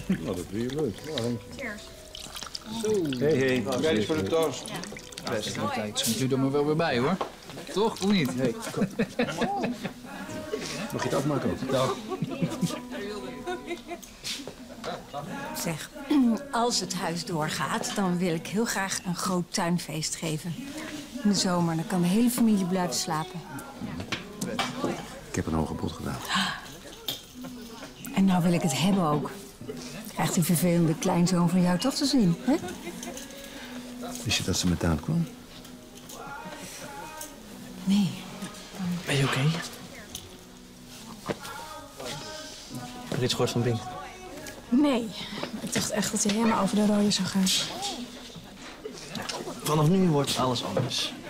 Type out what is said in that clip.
Nou, dat vind je leuk. Nou, Cheers. Zo. Hey. Ready voor de toast. Ja. Best een tijd. Soms doe er maar wel weer bij, hoor. Toch? Hoe niet? Hey, kom. Mag je het afmaken ook? Dag. Zeg, als het huis doorgaat, dan wil ik heel graag een groot tuinfeest geven. In de zomer, dan kan de hele familie blijven slapen. Ik heb een hoger bod gedaan. En nou wil ik het hebben ook. Krijgt die vervelende kleinzoon van jou toch te zien, hè? Wist je dat ze met Daan kwam? Nee. Ben je oké? Heb je iets gehoord van Bink? Nee, ik dacht echt dat hij helemaal over de rode zou gaan. Vanaf nu wordt alles anders.